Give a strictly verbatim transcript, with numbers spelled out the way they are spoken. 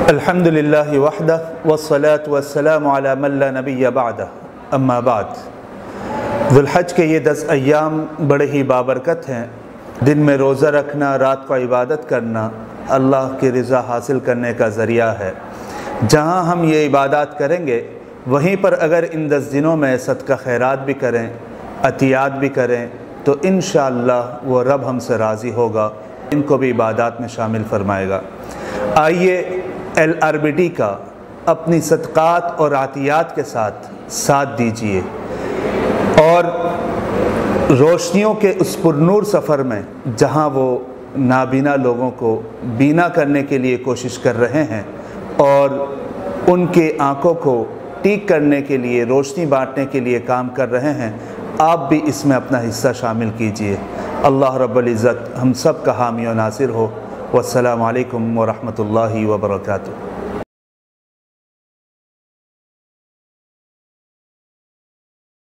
अल्हम्दुलिल्लाहि वहदह वस्सलातु वस्सलामु अला मन ला नबिय्य बअदह, अम्मा बाद। ज़ुल्हज के ये दस अय्याम बड़े ही बाबरकत हैं। दिन में रोज़ा रखना, रात को इबादत करना अल्लाह की रज़ा हासिल करने का ज़रिया है। जहाँ हम ये इबादत करेंगे वहीं पर अगर इन दस दिनों में सदका खैरात भी करें, अतियात भी करें तो इंशाअल्लाह वो रब हमसे राज़ी होगा, इनको भी इबादत में शामिल फरमाएगा। आइए एल आर बी डी का अपनी सदक़ात और आतियात के साथ साथ दीजिए और रोशनियों के उस पुरनूर सफ़र में जहाँ वो नाबीना लोगों को बीना करने के लिए कोशिश कर रहे हैं और उनके आँखों को ठीक करने के लिए, रोशनी बांटने के लिए काम कर रहे हैं, आप भी इसमें अपना हिस्सा शामिल कीजिए। अल्लाह रब्बुल इज़्ज़त हम सब का हामी और नासिर हो। वस्सलामु अलैकुम व रहमतुल्लाहि व बरकातुहू।